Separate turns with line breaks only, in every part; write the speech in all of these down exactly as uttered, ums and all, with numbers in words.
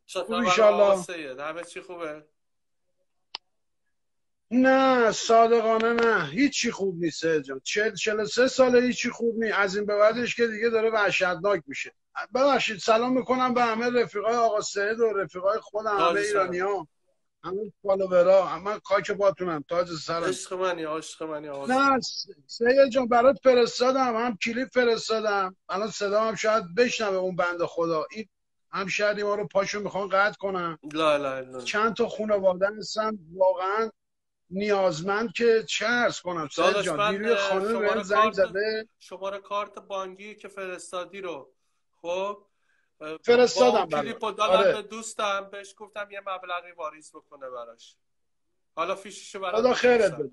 خوب
چطور برای آقا
ایشالله.
سید؟ همه چی خوبه؟
نه صادقانه نه، هیچی خوب نیست سید جان. چل چل و سه ساله هیچی خوب نیست. از این به بعدش که دیگه داره وحشتناک میشه. ببخشید سلام میکنم به همه رفیقای آقا سید و رفیقای خودم، همه
تاج
ایرانی
سرم.
ها، همه فالوورا، همه خاک باتونم، تاج سرم.
عشق منی، عشق منی آقا سید.
نه س- سید جان برات فرستادم، هم کلیپ فرستادم، الان صدا هم شاید بشنوه اون بنده خدا. این هم شهری ما رو پاشو میخوان قطع کنن.
لا لا لا.
چند تا خانواده هستن واقعا نیازمند که چه عرض کنم سید
داداش
جان.
من
دیروی
اه،
خانم بهم
شماره
زنگ
کارت
زده.
شماره کارت بانکی که فرستادی رو، خب، اه، با اون
فرستادم
کلیپ
برات.
رو دادم
آره
به دوستم، بهش گفتم یه مبلغی واریز بکنه براش. حالا فیششو برات
خدا خیرت
میفرستم.
بده.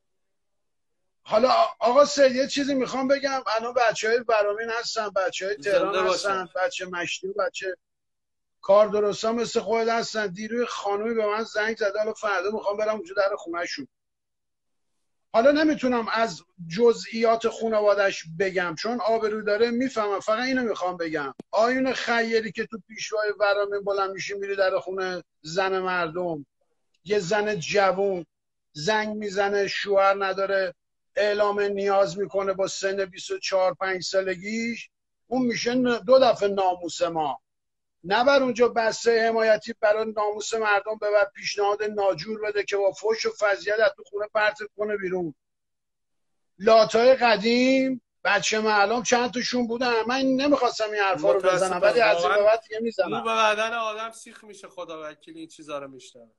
حالا آقا سید یه چیزی میخوام بگم. الان بچه های برامین هستن، بچه های تهران
زنده باشن.
هستن، بچه مشتی و بچه کار درست ها مثل خود هستن. دیروی خانومی به من زنگ زده، حالا فردا میخوام برم اونجا در خونه شون. حالا نمیتونم از جزئیات خانوادش بگم چون آبرو داره، میفهمم. فقط اینو میخوام بگم، آیون خیری که تو پیشوای ورامین بلند میشی میری در خونه زن مردم، یه زن جوون زنگ میزنه شوهر نداره، اعلام نیاز میکنه با سن بیست و چهار پنج سالگیش، اون میشه دو دفعه ناموس ما. نبر اونجا بسته حمایتی برای ناموس مردم ببر، پیشنهاد ناجور بده که با فوش و فضیحت از تو خونه پرت کنه بیرون. لاتای قدیم بچه معلم چند تاشون بودن. من نمیخواستم این حرفا رو بزنم ولی
متاسفم
از این به
واقعا.
بعد دیگه
مو
میزنم.
به بدن آدم سیخ میشه، خدا وکیلی این چیزا رو میشنم.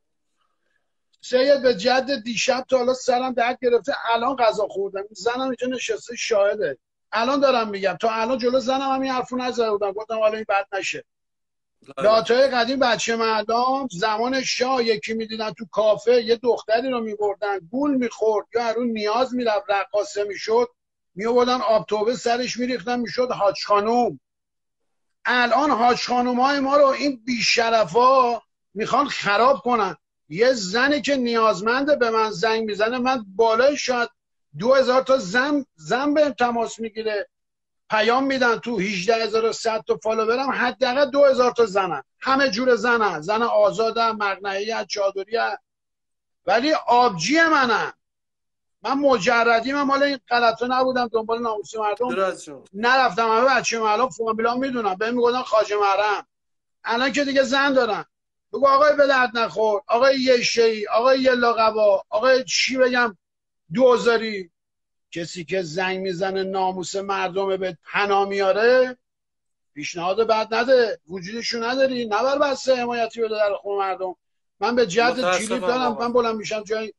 سید به جد دیشب تا حالا سرم درد گرفته، الان غذا خوردم، زنم اینجا نشسته شاهده. الان دارم میگم، تا الان جلو زنم هم این حرفو نزده بودم، گفتم حالا این بد نشه. لاتای قدیم بچه مردم زمان شاه یکی میدیدن تو کافه یه دختری رو میبردن گول میخورد یا هرون نیاز میرفت رقاصه میشد، میبردن آب توبه سرش میریختن میشد حاج خانوم. الان حاج خانوم های ما رو این بیشرفا میخوان خراب کنن. یه زنی که نیازمنده به من زنگ میزنه، من بالای شاید دو هزار تا زن زن به تماس میگیره، پیام میدن تو هجده هزار و صد تا فالوورم حداقل دو هزار تا زنن، همه جور زنن، زن آزادم، مقنعی، چادری، ولی آبجی منن. من مجردی، من مال این غلطا نبودم دنبال ناموس مردم نرفتم. همه بچه محلم فامیلا میدونم، بهم میگفتن خواجه محرم. الان که دیگه زن دارن. بگو آقای به درد نخور، آقای یه شی، آقای یه لاقبا، آقای چی بگم دوزاری. کسی که زنگ میزنه ناموس مردم به پنا میاره، پیشنهاد بعد نده، وجودشو نداری، نبر بسته حمایتی بده در خون مردم. من به جد کلیپ
متاسفم
دارم،
واقعا.
من بلند میشم جای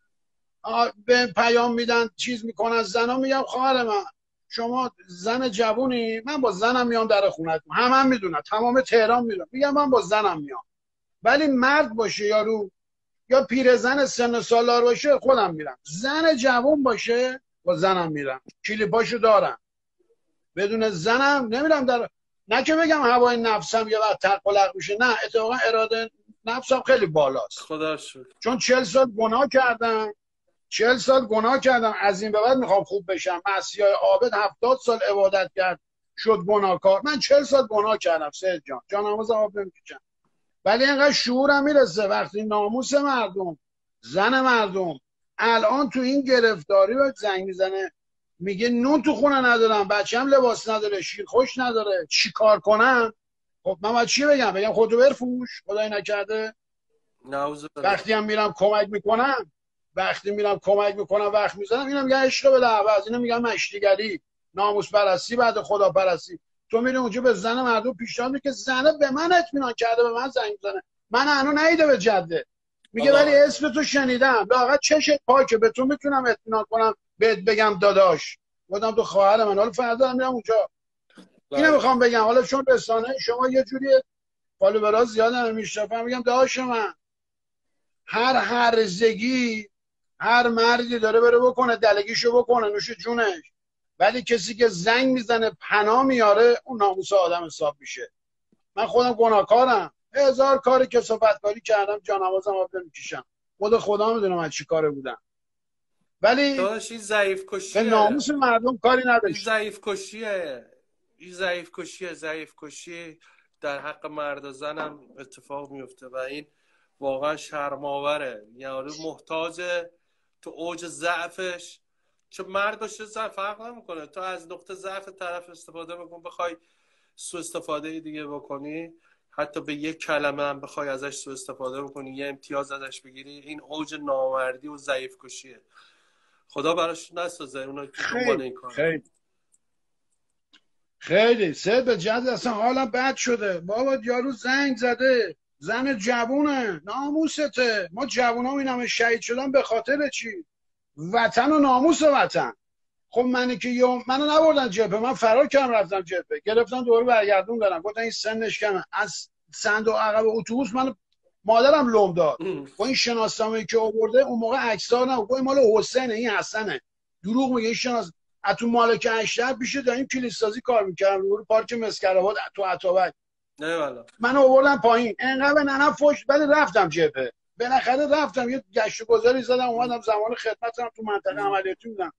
به پیام میدن چیز میکنن زنا، میگم خواهر من شما زن جوونی، من با زنم میام در خونتون، همه هم میدونن، تمام تهران میدونن، میگم من با زنم میام. ولی مرد باشه یارو یا پیرزن سن سالار باشه خودم میرم، زن جوون باشه با زنم میرم، کلیپاشو دارم. بدون زنم نمیرم در. نه که بگم هوای نفسم یه وقت تقلق میشه، نه اتفاقا اراده نفسم خیلی بالاست،
خدا شکر.
چون چهل سال گناه کردم. چهل سال گناه کردم، از این به بعد میخوام خوب بشم. مسیحای عابد هفتاد سال عبادت کرد شد گناهکار، من چهل سال گناه کردم سید جان، جان نمازم آب نمیکشم. ولی اینقدر شعورم میرسه وقتی ناموس مردم، زن مردم الان تو این گرفتاری باید زنگ میزنه، میگه نون تو خونه ندارم، بچه‌م لباس نداره، شیر خوش نداره، چی کار کنم؟ خب من باید چی بگم؟ بگم خودتو برفروش، خدای نکرده.
نعوذ بالله.
وقتی هم میرم کمک میکنم، وقتی میرم کمک میکنم وقت میزنم، اینا میگن عشق به عوض، اینا میگن مشتیگری، ناموس پرستی بعد خدا پرستی. تو میری اونجا به زن مردم پیشنهاد میدی که زنه به من اطمینان کرده، به من زنگ زنه، من هنوز نیده به جده، میگه ولی
الله
اسم تو شنیدم، لااقل چشت پاکه، به تو میتونم اطمینان کنم بهت بگم داداش، گفتم تو خواهر من، حالا فردا میرم اونجا. اینو
اکبر.
میخوام بگم. حالا چون رسانه شما یه جوری فالوورا زیاد میشناسم، میگم داداش من، هر هرزگی هر مردی داره بره بکنه دلگیشو بکنه، نوش جونش، ولی کسی که زنگ میزنه پناه میاره اون ناموس آدم حساب میشه. من خودم گناهکارم، هزار کار کسافتکاری کردم، جانمازم آب نمیکشم، خود خدا میدونم از چی کاره بودم، ولی
داداش این ضعیف
به
کشیه.
ناموس مردم کاری
این
نداشتم.
ضعیف کشیه. این ضعیف کشیه ضعیف کشی. در حق مرد و زن هم اتفاق میفته و این واقعا شرم‌آوره. یارو محتاج تو اوج ضعفش، چه مرد باشه زن فرق نمیکنه، تو از نقطه ضعف طرف استفاده بکن، بخوای سوء استفاده دیگه بکنی، حتی به یک کلمه هم بخوای ازش سوء استفاده بکنی، یه امتیاز ازش بگیری، این اوج نامردی و ضعیف کشیه. خدا براش نسازه اونا که دنبال این کار.
خیلی خیلی سه به جد اصلا حالم بد شده. بابا یارو زنگ زده، زن جوونه، ناموسته. ما جوونا این همه شهید شدن به خاطر چی؟ وطن و ناموس وطن. خب منی که یوم منو نبردن جبهه، من فرار کردم رفتم جبهه، گرفتن دوباره برگردون دارم، گفتن این سنش کمه. از صندوق عقب اتوبوس من مادرم لم داد با این شناسنامه‌ای که آورده. اون موقع عکس‌ها نبود، گفت مال حسینه، این حسنه. دروغ میگه. این شناس اتو مالک اشرف پیش داریم کلیس سازی کار میکردم رو پارک مسکرآباد تو عطابک.
نه والا
من آوردم پایین، انقدر به ننم فوش، ولی رفتم جبهه. بالاخره رفتم یه گشت و گذاری زدم، اومدم زمان خدمتم تو منطقه عملیاتی بودم.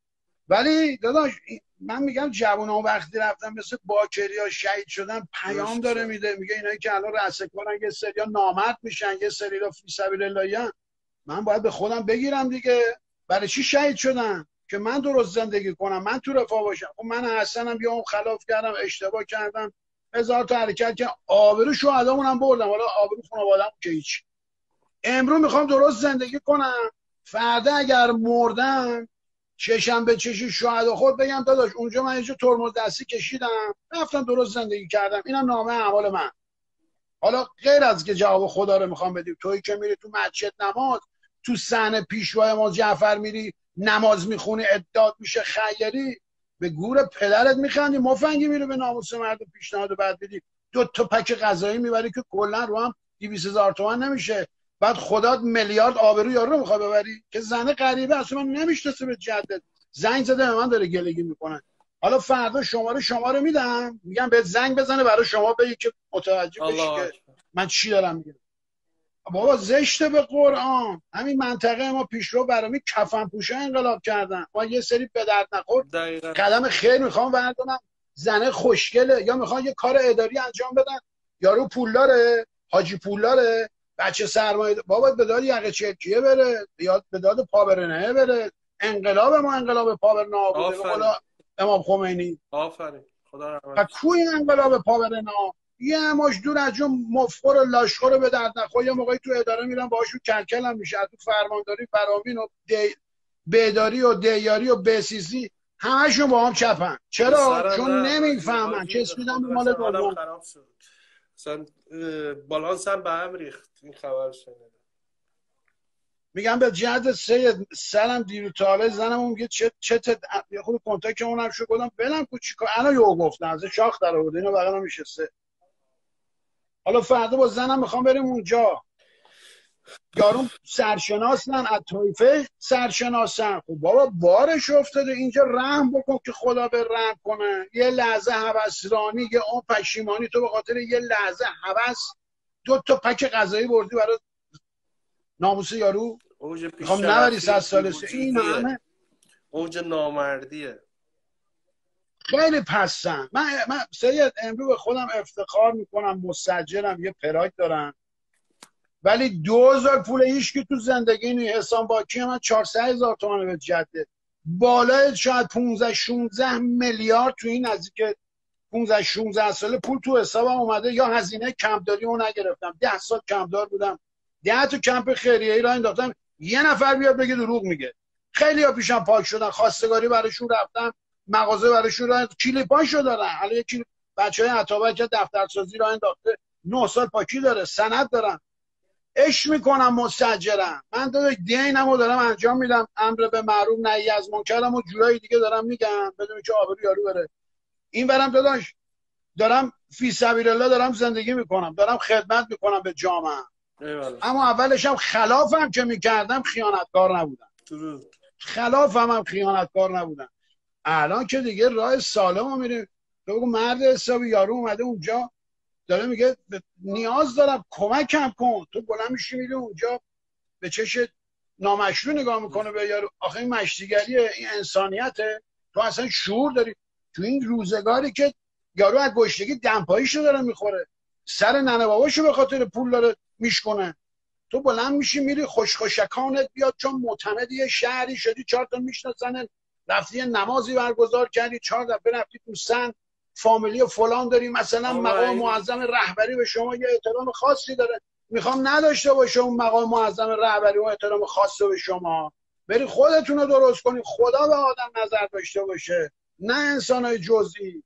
ولی داداش من میگم جوونا وقتی رفتن مثل باکریا شهید شدن، پیام داره میده، میگه اینایی که الان رأس کارن یه سریا نامرد میشن، یه سریا فی سبیل اللهن. من باید به خودم بگیرم دیگه، برای چی شهید شدن؟ که من درست زندگی کنم، من تو رفاه باشم. خب من حسنم بیام خلاف کردم، اشتباه کردم، هزار تا حرکت که آبرو شهدامونم بردم، حالا آبرو خانواده‌ام که هیچ. امروز میخوام درست زندگی کنم، فردا اگر مردم چشم به چشم شهدا خود بگم داداش اونجا من اینجا ترمز دستی کشیدم، رفتم درست زندگی کردم، اینم نامه اعمال من. حالا غیر از که جواب خدا رو میخوام بدیم، تویی که میری تو مسجد نماز، تو صحن پیشوای ما جعفر میری نماز میخونی، ادعات میشه خیری، به گور پدرت میخندی، مفنگی میری به ناموس مرد پیشنهاد بعد بدی دو تا پک غذایی میبری که کلا رو هم دویست هزار تومان نمیشه. بعد خدات میلیارد آبرو یارو رو میخواد ببری که زنه غریبه اصلا من نمیشناسه، به جدت زنگ زده به من داره گلگی میکنه. حالا فردا شماره شماره میدم، میگم بهت زنگ بزنه برای شما بگی که متوجه بشی که من چی دارم میگم. بابا زشته به قرآن. همین منطقه ما پیشرو برای کفن پوشه انقلاب کردن، ما یه سری به درد نخور قدم خیر میخوام بردارم، زنه خوشگله یا میخوان یه کار اداری انجام بدن، یارو پولداره، حاجی پولداره، بچه سرمایه، بابا به داد یقه چرکیه بره، یا به داد پابرنه بره. انقلاب ما انقلاب پابرنا بوده به قول امام خمینی.
آفرین خدا
رحمت. و کوی انقلاب پابرنا یه ماش دور از جون مفخر و لاشخور رو به درد نخور. یه موقعی تو اداره میرم باهاشون کلکل هم میشه، تو فرمانداری فرامین و بیداری و دیاری و بسیسی همشون با هم چپن. چرا؟ چون نمیفهمن، کس میدن به مال دوم.
اصلا بالانس هم به هم ریخت. این خبر شنیدم.
میگم به جهت سید سرم دیرو تاله زنم اون میگه چه چه یه خود کنتاک اونم شو گفتم بلم کو چیکار الان یهو گفتن از شاخ در آورد اینو بغلم میشسته. حالا فردا با زنم میخوام بریم اونجا، یارو سرشناسن از طایفه سرشناسن. خب بابا بارش افتاده اینجا، رحم بکن که خدا به رحم کنه. یه لحظه هوسرانی، یه اون پشیمانی، تو به خاطر یه لحظه هوس دو تا پک غذایی بردی برای ناموس یارو. میخوام نبری صد سال سه. این همه
اوج نامردیه.
خیلی پستن. من من سید امروز به خودم افتخار میکنم، مستاجرم، یه پراید دارم، ولی دو هزار پول هیچ که تو زندگی نی. حساب باکی من چهارصد هزار تومان به جده، بالای شاید پانزده شانزده میلیارد تو این نزدیک پانزده شانزده سال پول تو حسابم اومده. یا هزینه کمپداری اون نگرفتم، ده سال کمپدار بودم، ده تا کمپ خیریه‌ای را انداختم، یه نفر بیاد بگه دروغ میگه. خیلی ها پیشم پاک شدن، خواستگاری براشون رفتم، مغازه براشون رفتم، کلیپاشو دارن. حالا یه کلیپ بچهای عطابک دفترسازی را انداخته، نه سال پاکی داره، سند دارن. اش میکنم مستاجرم من، دو دینمو دارم انجام میدم، امر به معروف نهی از منکرم و جورایی دیگه دارم میگم بدون که آبرو یارو بره. این برم داداش دارم فی سبیل الله دارم زندگی میکنم، دارم خدمت میکنم به جامعه. اما اولش هم خلافم که میکردم خیانتکار نبودم، خلافم هم خیانتکار نبودم. الان که دیگه راه سالمو میریم. تو بگو مرد حسابی یارو اومده اونجا داره میگه نیاز دارم کمکم کن، تو بلند میشی میری اونجا به چش نامشروع نگاه میکنه به یارو. آخه این مشتیگریه، این انسانیته؟ تو اصلا شعور داری؟ تو این روزگاری که یارو از گشتگی دمپاییشو داره میخوره، سر ننه باباشو به خاطر پول داره میشکنه. تو بلند میشی میری خوشخوشکانت بیاد چون معتمدی شهری شدی، چهار تا میشناسن، رفتی نمازی برگزار کردی، چهار دفعه رفتی تو سن فامیلی و فلان داری، مثلا مقام معظم رهبری به شما یه احترام خاصی داره. میخوام نداشته باشه اون مقام معظم رهبری و احترام خاصی به شما، بری خودتون رو درست کنی. خدا به آدم نظر داشته باشه، نه انسانای جزئی.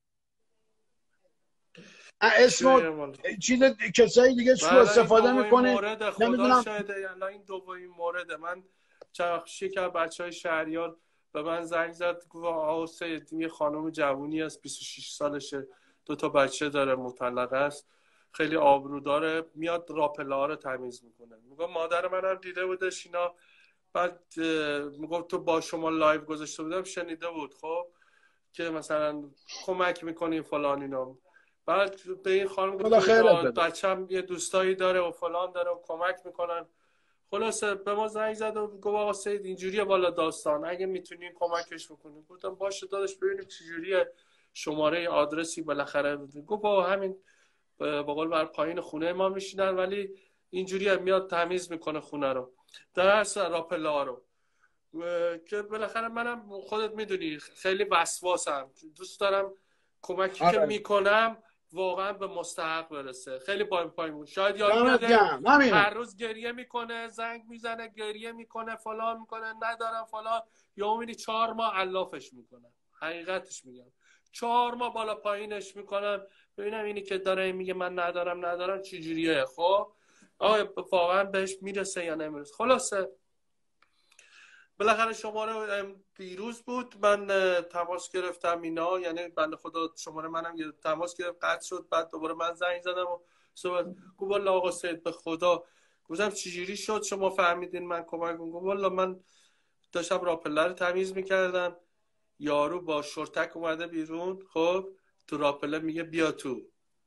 اسم چیز کسایی دیگه سوء استفاده میکنه.
مورد خدا شاهده، یعنی این دومین مورد. من چرخشی که بچهای شهریار به من زنگ زد، گفت آقا سید یه خانم جوونی است، بیست و شش سالشه، دو تا بچه داره، مطلقه است، خیلی آبرو داره، میاد راپله ها رو تمیز میکنه. میگم مادر منم دیده بودش اینا، بعد میگم تو با شما لایو گذاشته بودم شنیده بود، خب که مثلا کمک میکنین فلان اینا. بعد به این خانم گفت بچه‌م یه دوستایی داره و فلان داره و کمک میکنن. خلاصه به ما زنگ زد و گفت آقا سید اینجوریه والا داستان، اگه میتونین کمکش بکنین. گفتم باشه داداش، ببینیم چجوریه، شماره آدرسی بالاخره. گفت با همین به قول بر پایین خونه ما میشینن، ولی اینجوریه میاد تمیز میکنه خونه رو، در هر صورت راپلا رو. که بالاخره منم خودت میدونی خیلی وسواسم، دوست دارم کمکی آره. که میکنم واقعا به مستحق برسه. خیلی پای پای بود. شاید یاد هر روز گریه میکنه، زنگ میزنه گریه میکنه، فلان میکنه، ندارم فلان، یا میبینی چهار ماه علافش میکنم. حقیقتش میگم چهار ماه بالا پایینش میکنم ببینم اینی که داره میگه من ندارم ندارم چجوریه. خب آقا واقعا بهش میرسه یا نمیرسه. خلاصه بالاخره شماره دیروز بود، من تماس گرفتم اینا، یعنی بنده خدا شماره منم یه تماس گرفت قطع شد، بعد دوباره من زنگ زدم و صحبت گفت والله آقا سید به خدا. گفتم چجوری شد شما فهمیدین من کمک کنم؟ گفت والله من داشتم راپله رو تمیز میکردم، یارو با شورتک اومده بیرون، خب تو راپله میگه بیا تو،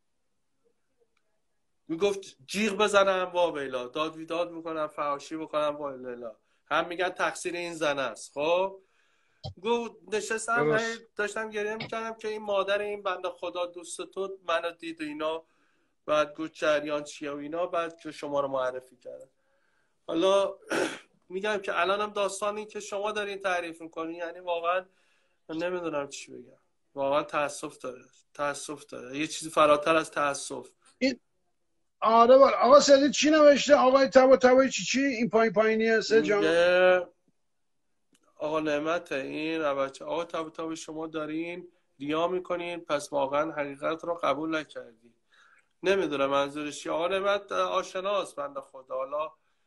میگفت جیغ بزنم وا بیلا، داد بیداد میکنم، فحاشی بکنم وا لیلا، هم میگن تقصیر این زن است. خب گفت نشستم داشتم گریه میکردم که این مادر این بنده خدا دوست تو منو دید و اینا، بعد گفت جریان چیه و اینا، بعد که شما رو معرفی کردم. حالا میگم که الانم داستانی که شما دارین تعریف میکنین، یعنی واقعا نمیدونم چی بگم، واقعا تاسف داره، تاسف داره، یه چیزی فراتر از تاسف.
این آره بار آقا سید چی نوشته آقای تبا تبایی چی چی این پایین پایینی هسته جان؟
آقا نعمت این بچه آقا تبا تبایی شما دارین ریا میکنین، پس واقعا حقیقت رو قبول نکردین. نمیدونم منظورش چیه. آقا نعمت آشناست بنده خدا. حالا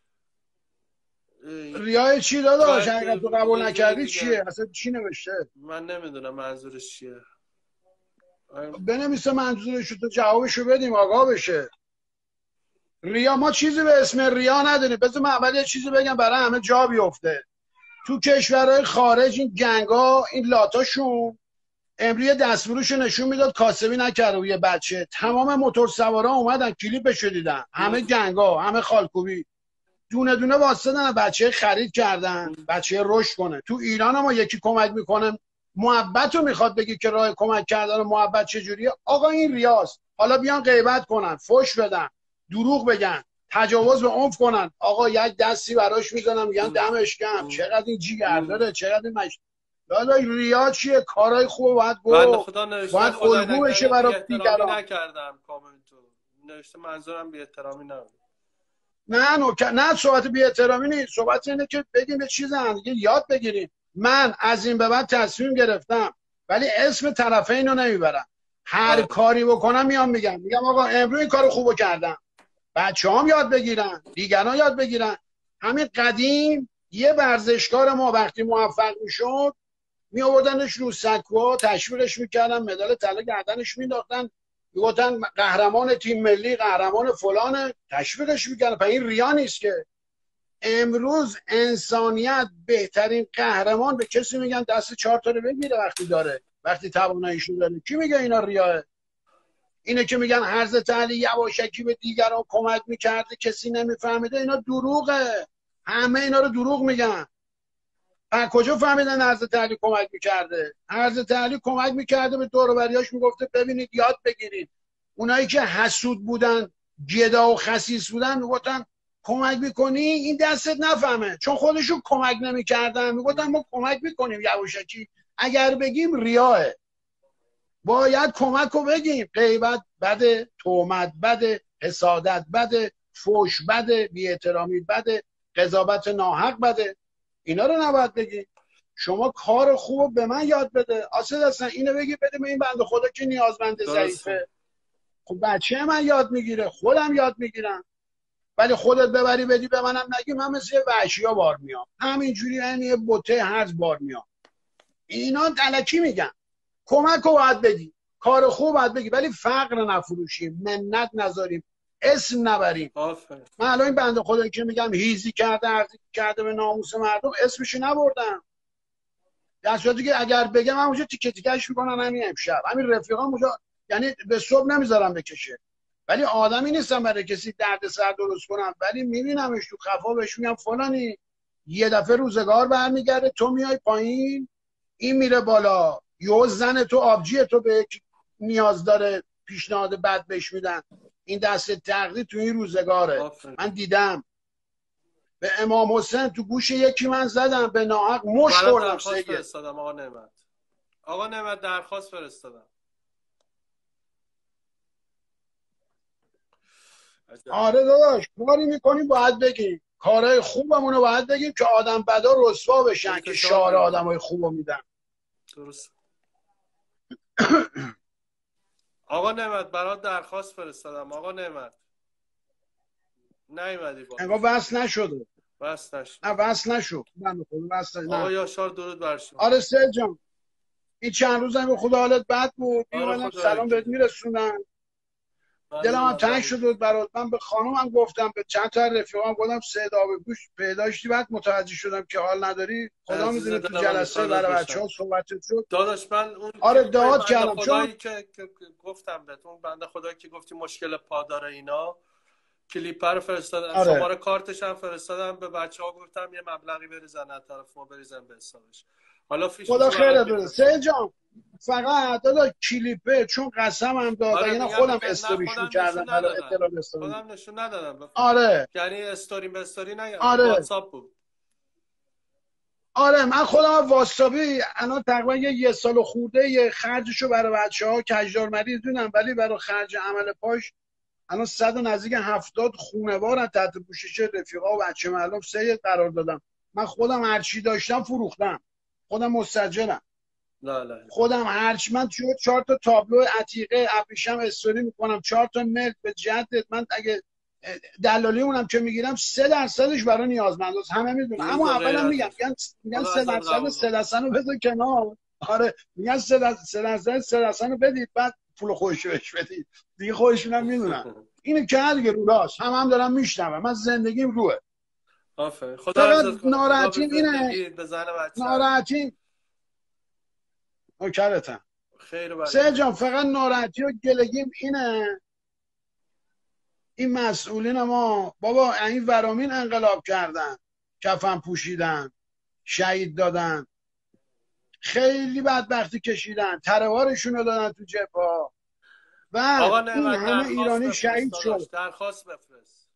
ریای چی داداش حقیقت رو قبول نکردی چیه؟ اصلا چی نوشته؟
من نمیدونم منظورش چیه.
بنویسه منظورش رو، تو جوابشو بدیم آقا بشه. ریا ما چیزی به اسم ریا نداریم. بذار من اول یه چیزی بگم برای همه جا بیفته. تو کشورهای خارج این گنگا این لاتاشون امروز دستورشو نشون میداد کاسبی نکرده و یه بچه تمام موتور سوارا اومدن کلیپشو دیدن، همه گنگا همه خالکوبی دونه دونه واسطن بچه خرید کردن بچه رشد کنه. تو ایران ما یکی کمک میکنه محبت رو میخواد بگی که راه کمک کردن محبت چجوریه؟ آقا این ریاست. حالا بیان غیبت کنن، فحش بدن، دروغ بگن، تجاوز به عنف کنن، آقا یک دستی براش میزنم میگن دمش گرم، چقدر این جیگر داره، چقدر این مش داداش ریا چیه؟ کارهای خوب باید گفت، باید الگو بشه برای دیگران.
نکردم کامنتو نوشته منظورم بی احترامی نبود.
نه نوک... نه صحبت بی احترامی نیست، صحبت اینه که بگیم به چیز هم دیگه یاد بگیریم. من از این به بعد تصمیم گرفتم ولی اسم طرفین رو نمیبرم، هر آه. کاری بکنم میام میگم میگم آقا امروز این کارو خوبو کردم، بچه‌هام یاد بگیرن، دیگران یاد بگیرن. همین قدیم یه ورزشکار ما وقتی موفق میشد می آوردنش رو سکوها تشویقش میکردن، مدال طلا گردنش مینداختن، میگفتن قهرمان تیم ملی، قهرمان فلان، تشویقش میکردن. پس این ریا نیست که. امروز انسانیت بهترین قهرمان به کسی میگن دست چهار تا رو بگیره وقتی داره، وقتی تواناییشو داره. کی میگه اینا ریاه؟ اینه که میگن حضرت علی یواشکی به دیگران کمک میکرده کسی نمیفهمیده، اینا دروغه، همه اینا رو دروغ میگن. از کجا فهمیدن حضرت علی کمک میکرده؟ حضرت علی کمک میکرده به دور و بریاش میگفته ببینید یاد بگیرید، اونایی که حسود بودن، گدا و خسیس بودن، میگفتن کمک میکنی این دستت نفهمه، چون خودشون کمک نمیکردن میگفتن ما کمک میکنیم یواشکی. اگر بگیم ریاه، باید کمک رو بگیم. غیبت بده، تهمت بده، حسادت بده، فوش بده، بی‌احترامی بده، قضاوت ناحق بده. اینا رو نباید بگیم. شما کار خوب به من یاد بده. آسد هستن اینو بگی بده به این بنده خدا که نیازمند ضعیفه. خب بچه من یاد میگیره، خودم یاد میگیرم. ولی خودت ببری بدی به منم نگی، من مثل وحشی ها بار میام، همینجوری یعنی یه بوته هرز بار میام. اینا الکی میگن. کمک رو باید بدی، کار خوب باید بگی، ولی فقر نفروشیم، منت نذاریم، اسم نبریم. من الان این بنده خدایی که میگم هیزی کرده، ارزی کرده به ناموس مردم، اسمشو نبردم. در صورتی که اگر بگم من اونجا تیکه تیکش میکنن همین امشب. همین رفیقام اونجا یعنی به صبح نمیذارم بکشه. ولی آدمی نیستم برای کسی درد سر درست کنم، ولی میبینمش تو خفا بهش میگم فلانی، یه دفعه روزگار برمیگرده تو میای پایین، این میره بالا، یه زن تو آبجی تو به نیاز داره، پیشنهاد بد بهش میدن. این دست تقدیر تو این روزگاره. آفره. من دیدم به امام حسین تو گوش یکی من زدم به ناحق مش خوردم.
درخواست فرستادم آقا نعمت. آقا نعمت درخواست فرستادم.
آره داداش کاری میکنیم باید بگیم، کارهای خوبمون رو باید بگیم که آدم بدا رسوا بشن که شعار آدمای خوبو میدن.
درست. آقا نعمت برات درخواست فرستادم. آقا نعمت نیومدی بالا.
انگار وصل نشده.
وصل نشد.
نه وصل نشد. من خودم وصل نه.
آقا یاشار درود بر شما.
آره سید جان. این چند روز هم به خدا حالت بد بود. میومدم سلام بهت میرسونم. دلم تنگ شد بود برات. من به خانومم گفتم، به چند تا رفیقام گفتم سید آبگوش پیدا داشتی، بعد متوجه شدم که حال نداری. خدا میدونه تو جلسه برای بچه‌ها صحبت شد.
داداش من اون
آره داد کردم
خدایی که گفتم بهتون، بنده خدایی که گفتی مشکل پا داره اینا، کلیپ رو فرستادم. آره. شماره کارتش هم فرستادم به بچه‌ها، گفتم یه مبلغی بریزن از طرف ما بریزن به حسابش. حالا فیش
خدا خیرت بده سید جان. فقط دادا کلیپه چون قسم هم داد. آره اینا خودم استوریش می‌کردم برای اطلاع استوری.
خودم نشون ندادم.
آره
یعنی استوری به استوری نه.
آره.
واتساپ بود.
آره من خودم واتساپی الان تقریبا یه سال خورده یه خرجشو برای بچه‌ها کجدار مریض دونم، ولی برای خرج عمل پاش الان صد و نزدیک هفتاد خانوار تحت پوشش رفیقا و بچه معلم سید قرار دادم. من خودم هرچی داشتم فروختم. خودم مستاجرم.
لا لا.
خودم هرچی من چهار تا تابلو عتیقه ابریشم استوری میکنم، چهار تا ملک به جدت. من اگه دلالی اونم که میگیرم سه درصدش برای نیازمنداست، همه میدونن. اما اولا میگم میگن میگن سه درصد سه درصد رو بده کنار. آره میگن سه درصد سه درصد رو بدید بعد پول خودش بهش بدید دیگه. خودشون هم میدونن اینو که دیگه رو راست هم هم دارم میشنوم. من زندگیم روه.
آفرین. خدا عزت کنه.
ناراحتیم اینه. ناراحتیم نوکرتم.
خیر
سه جان فقط ناراحتی و گلگیم اینه، این مسئولین ما بابا این ورامین انقلاب کردن، کفن پوشیدن، شهید دادن، خیلی بدبختی کشیدن، تروارشون رو دادن تو جبهه و این همه ایرانی شهید شد.
درخواست بفرست.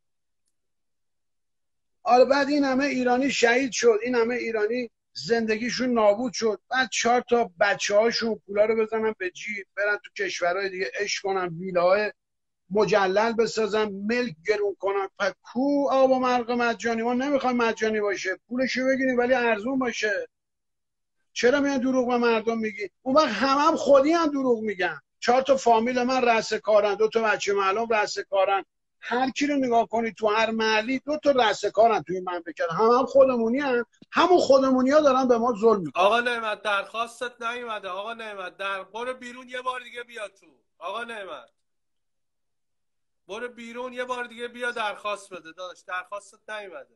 آره بعد این همه ایرانی شهید شد، این همه ایرانی زندگیشون نابود شد، بعد چهار تا بچه هاشون پولا رو بزنن به جیب برن تو کشورهای دیگه عشق کنن، ویلاهای مجلل بسازن، ملک گرون کنن. پس کو آب و مرغ مجانی؟ ما نمیخوایم مجانی باشه، پولشو بگیریم ولی ارزون باشه. چرا میان دروغ به مردم میگی؟ اون وقت همه هم خودی هم دروغ میگن. چهار تا فامیل من رأس کارن، دو تا بچه معلوم رأس کارن، هر کی رو نگاه کنی تو هر محلی دو تا رأس کارن توی مملکت، همه هم خودمونی هم. همون خودمونی ها دارن به ما ظلم میکنن.
آقا نعمت درخواستت نیومده. آقا نعمت در برو بیرون یه بار دیگه بیا تو. آقا نعمت برو بیرون یه بار دیگه بیا درخواست بده. داداش درخواستت نیومده.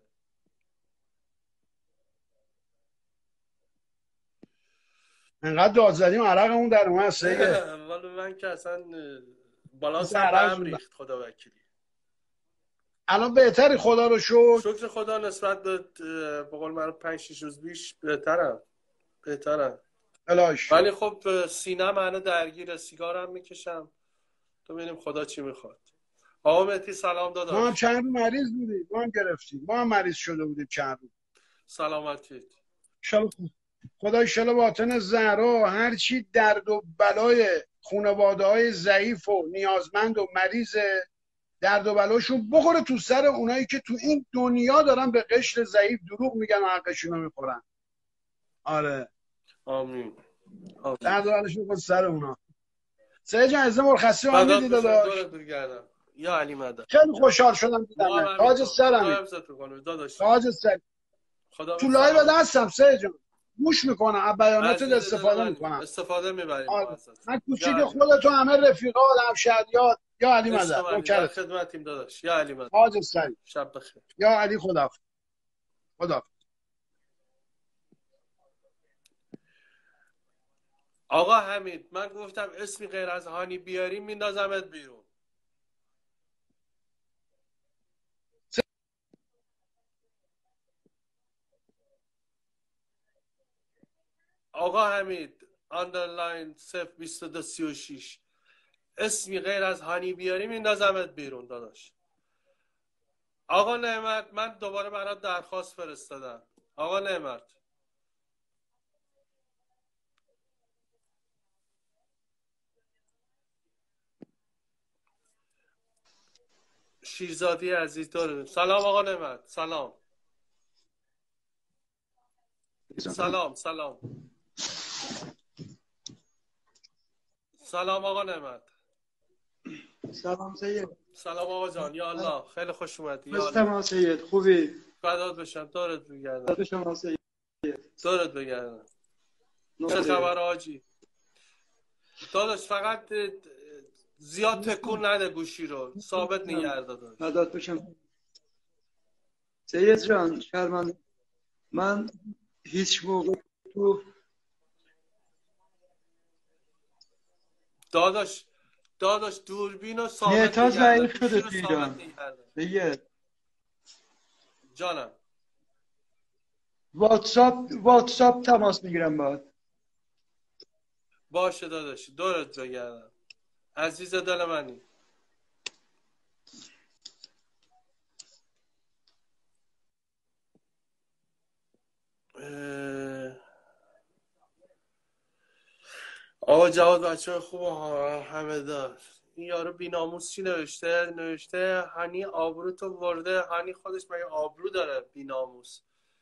انقدر داد زدیم عرقمون در اومد سیگه.
والا من که اصلا بالانس هم ریخت خدا وکیلی.
الان بهتری خدا رو شکر.
شکر خدا نسبت به به قول من پنج شش روز بیش بهترم. بهترم.
الاش.
ولی خب سینه منو درگیر، سیگارم میکشم. تو ببینیم خدا چی میخواد. آقا مهدی سلام
ما هم
داداش.
چند روز مریض بودیم، ما هم گرفتیم، ما هم مریض شده بودیم چند روز.
سلامتید.
شل... خدا ایشالا باطن زهرا هر چی درد و بلای خانواده های ضعیف و نیازمند و مریض درد و بلاشون بخوره تو سر اونایی که تو این دنیا دارن به قشر ضعیف دروغ میگن و حقشونو میخورن. آره
آمین آمین.
درد و بلاشون بخوره سر اونا. سعید جان از مرخصی هم
فدات
میدی
بشم،
داداش.
دورت بگردم یا علی مدد.
خیلی خوشحال شدم
ما هم
دیدم تاج
همینطور. خدا
سرمی،
حفظت کنه داداشی.
تاج سر.
خدا به
تو لایو
سلامت.
هستم سعید جان، گوش میکنم از بیاناتت
عزیز دل
استفاده
منی،
میکنم.
استفاده میبریم ما
آره.
ازت.
من
یا
کوچیک
علی مدد.
خودتو همه رفیقات همشهریات یا علی
عشق
مدد
منی، در
نوکرت.
خدمتیم داداش. یا علی مدد.
تاج سری.
شب بخیر.
یا علی خدا خدا.
آقا حمید من گفتم اسمی غیر از هانی بیاری میندازمت بیرون. آقا حمید آندرلاین صفر بیست و دو سی و شش اسمی غیر از هانی بیاری میندازمت بیرون داداش. آقا نعمت من دوباره برات درخواست فرستادم. آقا نعمت شیرزادی عزیز دارم. سلام آقا نعمت. سلام سلام سلام سلام آقا نعمت.
سلام سید.
سلام آقا جان. یا الله خیلی خوش اومدی. یا
مستم
الله
سید خوبی؟
فدات بشم. دورت بگردم.
فدات شما سید.
دورت بگردم. چه
نوکر.
خبر آجی؟ داداش فقط زیاد تکون نده گوشی رو، ثابت نگه داداش.
فدات بشم سید جان. شرمنده من هیچ موقع تو
داداش داداش دوربین رو ثابت
نتا
نگه دار،
ضعیف
گوشی
شده
رو
تو
ثابت
ایران
نگه دار.
سید.
جانم
واتساپ واتساپ تماس میگیرم باهات.
باشه داداشی. دورت بگردم عزیز دل منی. آقا جواد بچه خوب همه دار. این یارو بیناموس چی نوشته؟ نوشته هنی آبرو تو ورده. هنی خودش مگه آبرو داره بیناموس؟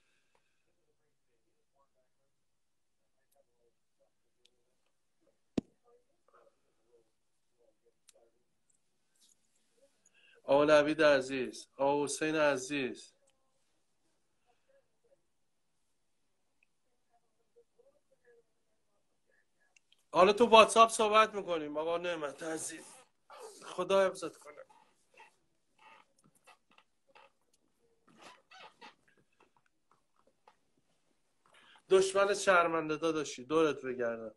آقا نوید عزیز، آقا حسین عزیز، حالا تو واتساپ صحبت میکنیم. آقا نعمت عزیز خدا حفظت کنه. دشمن شرمنده داداشی. دورت بگردم.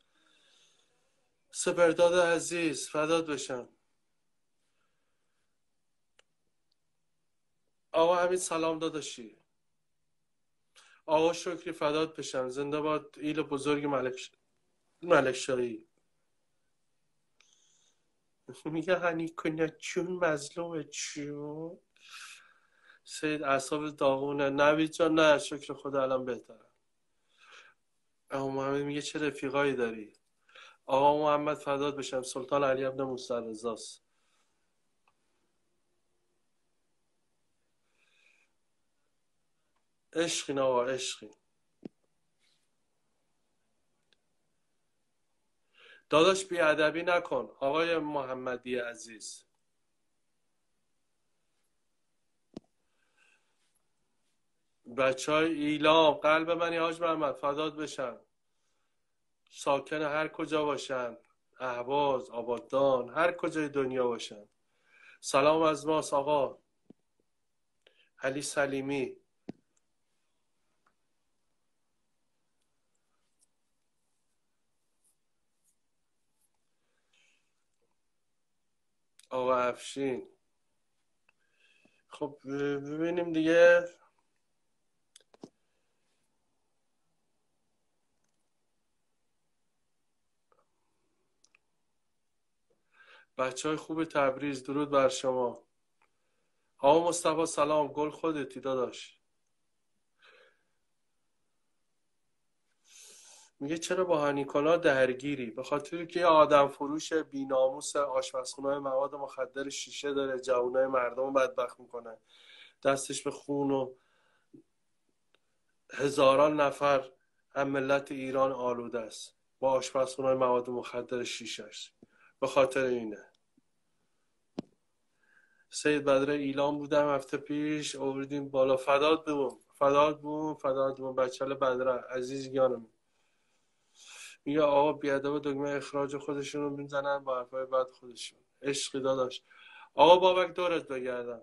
سپرداد عزیز فدات بشم. آقا همین سلام داداشی. آقا شکری فدات بشم. زنده باد ایل بزرگ ملک ش... ملک شاهی. میگه هنی کنه چون مظلومه چون. سید اعصاب داغونه. نوید جان نه شکر خدا الان بهترم. آقا محمد میگه چه رفیقایی داری. آقا محمد فدات بشم. سلطان علی ابن موسی رضاست. عشقین آقا عشقین. داداش بیادبی نکن آقای محمدی عزیز. بچه های ایلام قلب منی حاج محمد فدات بشم. ساکن هر کجا باشن، اهواز آبادان هر کجای دنیا باشن، سلام از ماست. آقا علی سلیمی، آقا افشین. خب ببینیم دیگه. بچه های خوب تبریز درود بر شما. آقا مصطفی سلام، گل خودتی داداش. میگه چرا با هنیکولا درگیری؟ به خاطر که یه آدم فروش بیناموس آشپزخونه مواد مخدر شیشه داره، جوانای مردم بدبخت میکنه، دستش به خون و هزاران نفر هم ملت ایران آلوده است با آشپزخونه مواد مخدر شیشهش. به خاطر اینه. سید بدر ایلان بودم هفته پیش، آوردیم بالا. فداد بوم فداد بوم فداد بوم بچه‌ل بدر عزیز گیانم. میگه آقا بیادب دگمه اخراج خودشون رو میزنن با حرفای بعد خودشون. عشقی داداش. آقا بابک دورت بگردم.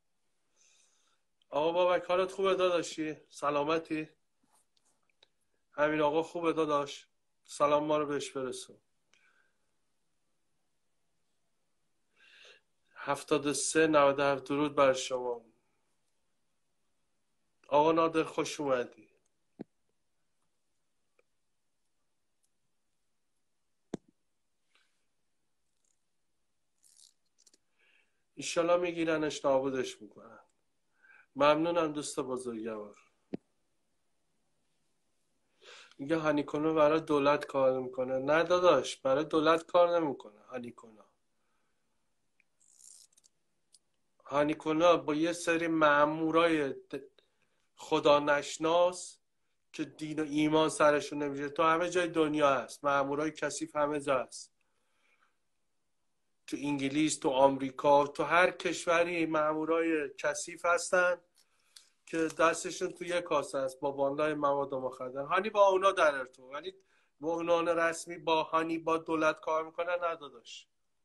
آقا بابک حالت خوبه داداشی؟ سلامتی؟ همین آقا خوبه داداش؟ سلام ما رو بهش برسون. هفتاد و سه نود و هفت درود بر شما. آقا نادر خوش اومدی. ایشالا میگیرنش نابودش میکنن. ممنونم دوست بزرگوار. میگه هانیکونا برای دولت کار میکنه. نه داداش، برای دولت کار نمیکنه هانیکونا. هانیکونا با یه سری مامورای خدا نشناس که دین و ایمان سرشون نمیشه، تو همه جای دنیا هست مامورای کثیف، همه جا هست، تو انگلیس، تو آمریکا، تو هر کشوری مامورای کثیف هستن که دستشون تو یک کاسه است با باندای مواد مخدر. هانی با اونا در ارتباط، ولی با عنوان رسمی با هانی با دولت کار میکنه نداداش.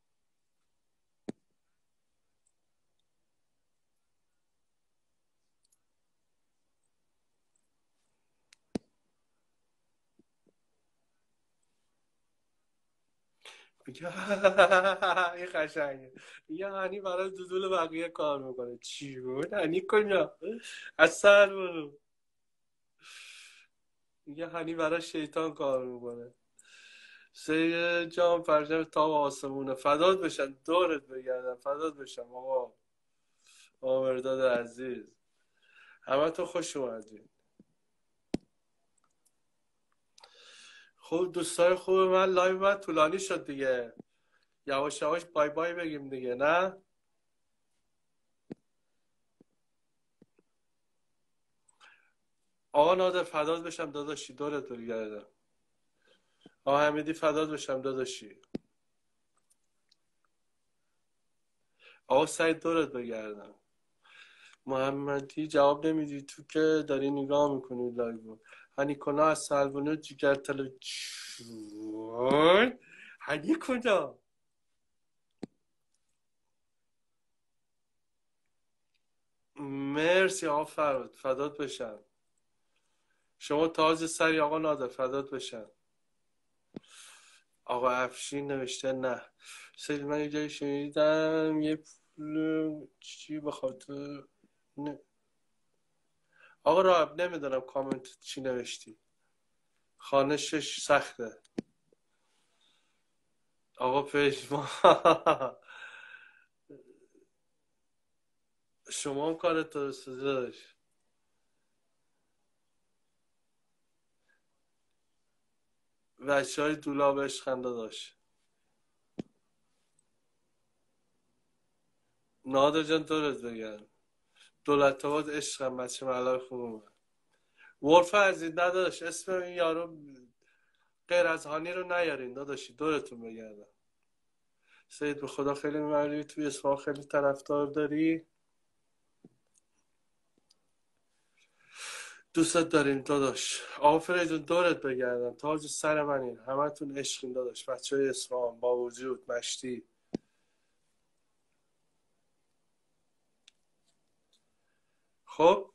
این قشنگه. میگه هانی برای دودول بقیه کار میکنه. چی بود؟ هانی کجا؟ اصل برو. میگه هانی برای شیطان کار میکنه. سید جان فرجم تا آسمونه. فداد بشم، دورت بگردم، فداد بشم آقا. آقا مرداد عزیز، همه تو خوش اومدین. خوب دوستای خوب من، لایو من طولانی شد دیگه، یواش یواش بای بای بگیم دیگه، نه؟ آقا نادر فداد بشم داداشی، دورت بگردم. آقا حمیدی فداد بشم داداشی. آقا سعید دورت بگردم. محمدی جواب نمیدی، تو که داری نگاه میکنی لایو. هنیکونا از سلوانه جگر تل چون هنیکونا. مرسی آقا فراد، فدات بشم. شما تاج سری آقا نادر، فدات بشم. آقا افشین نوشته نه. سید من یه جایی شنیدم یه پول چی به خاطر نه. آقا راب نمیدونم کامنت چی نوشتی، خانشش سخته. آقا پیشما شما هم کارت درسته داشت. بچه های دولابش خنده داشت. نادر جان دورت بگم، دولت آباد عشقم، بچه ملای خوبم. ورفه عزیز نداشت اسم این یارو غیر از هانی رو نیارین داداشی، دورتون بگردم. سید به خدا خیلی ممنونی، توی اسفان خیلی طرفدار داری، دوستت داریم داداش. آقا فریدون دورت بگردم، تاج سر منین، همه تون عشقین داداش. بچه های اسفان با وجود مشتی. خب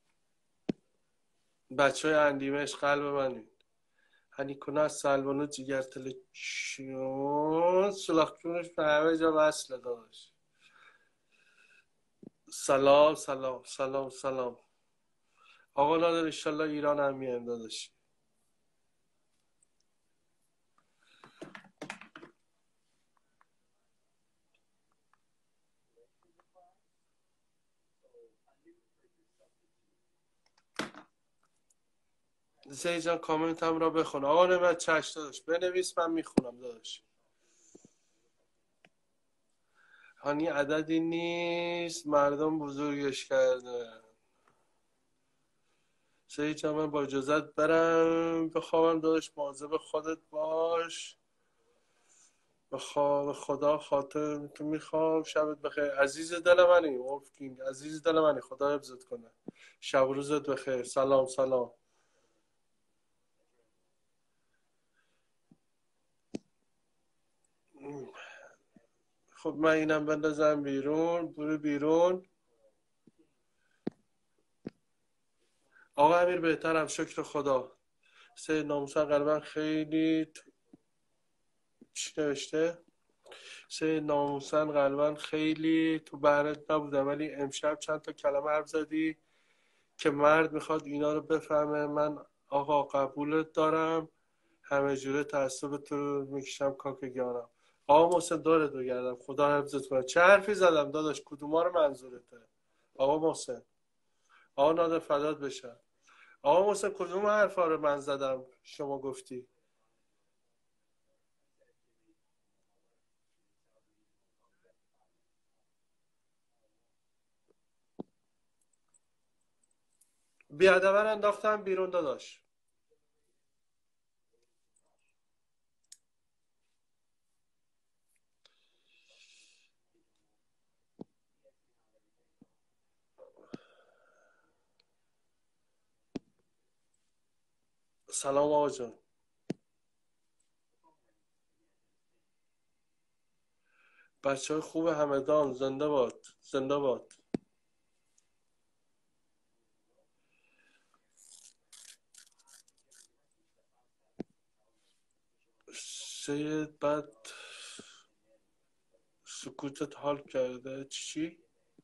بچه های اندیمش قلب منین. هنیکونا از سلوانو جیگر تل چون سلاخ جونش به همه جا وصله داداش. سلام سلام سلام سلام. آقا نادر انشالله ایران هم میایم داداش. زی جان کامنت هم را بخون. آقا نمت چشم داداش بنویس من میخونم داداش. هانی عددی نیست مردم بزرگش کرده. زی جان من با اجازت برم بخوابم داداش، مواظب خودت باش. به خدا خاطر تو میخوام. شبت بخیر عزیز دل منی ولف کینگ، عزیز دل منی، خدا حفظت کنه. شب و روزت بخیر. سلام سلام. خب من اینم بندازم بیرون. برو بیرون. آقا امیر بهترم شکر خدا. سه ناموسن قلبن خیلی ت... چی نوشته؟ سه ناموسن قلبن خیلی تو بهرت نبودم ولی امشب چند تا کلمه حرف زدی که مرد میخواد اینا رو بفهمه. من آقا قبولت دارم، همه جوره تعصب تو رو میکشم کاکگیانم. آقا محسن دورت بگردم، خدا حفظت کنه. چه حرفی زدم داداش؟ کدوما رو منظورته آقا محسن؟ آقا نادر فدات بشم. آقا محسن کدوم حرفا رو من زدم شما گفتی؟ بیادبن انداختم بیرون داداش. سلام آقا جان. بچه های خوب همدان زنده باد زنده باد. سید بعد سکوتت حال کرده چی؟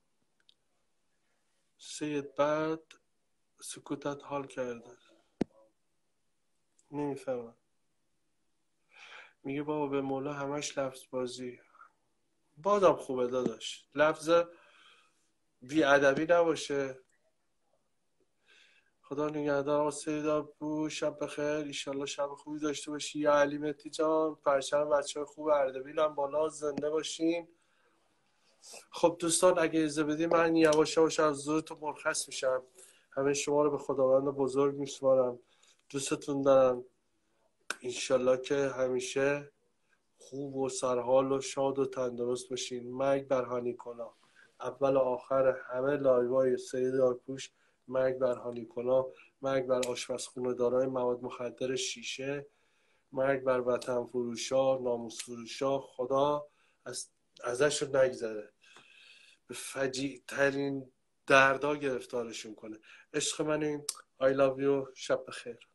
سید بعد سکوتت حال کرده. نمیفهمم. میگه بابا به مولا همش لفظ بازی. بادم خوبه داداش لفظ بی ادبی نباشه. خدا نگهدار آقا سید ابو. شب بخیر. ایشالله شب خوبی داشته باشی یا علی متی جان. پرچم بچه های خوب اردبیل هم بالا زنده باشین. خب دوستان اگه اجازه بدی من یواش یواش از حضورتون مرخص میشم. همه شما رو به خداوند بزرگ میسپارم. دوستتون دارم. انشالله که همیشه خوب و سرحال و شاد و تندرست باشین. مرگ بر هانی کنا. اول و آخر همه لایوهای سید آرکوش مرگ بر هانی کنا. مرگ بر آشپزخونه دارای مواد مخدر شیشه. مرگ بر وطن فروشا ناموس فروشا. خدا از ازش رو نگذره، به فجیع ترین دردا گرفتارشون کنه. عشق من این I love you. شب بخیر.